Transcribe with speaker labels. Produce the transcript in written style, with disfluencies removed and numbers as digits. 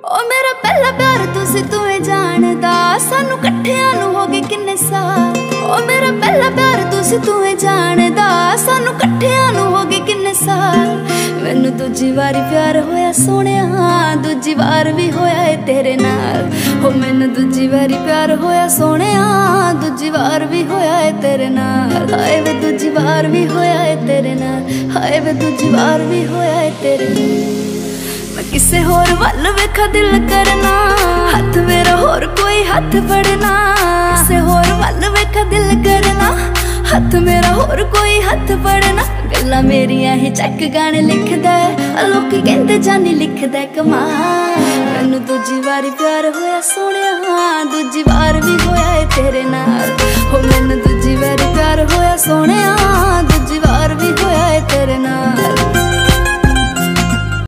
Speaker 1: ओ मेरा पहला प्यार तुसी तुम्हें जानदा, सानू कट्ठियां नू हो गए किन्ने साल। ओ मेरा पहला प्यार तुसी तुम्हें जानदा, सानू कट्ठियां नू हो गए किन्ने साल। मैनू दूजी बारी प्यार होया सोहणिया, दूजी बार भी होया है तेरे नाल। हो मैनू दूजी बारी प्यार होया सोहणिया, दूजी बार भी होया है तेरे नाल। हाय वे दूजी बार भी होया है तेरे नाल, हाय वे दूजी बार भी होया है तेरे नाल। मैं किसे होर वल वेखा दिल करना, हाथ मेरा होर कोई हाथ फड़ना। किसे होर वल वेखा दिल करना, हाथ मेरा होर कोई हाथ फड़ना। गल्लां मेरियां ही चक गाने लिखदा है, लोकी कहंदे जानी लिखदा कमाल। मैनू दूजी बारी प्यार होया सोहणिया, दूजी बार भी होया है तेरे नाल। हो मैनू दूजी बारी प्यार होया सोहणिया,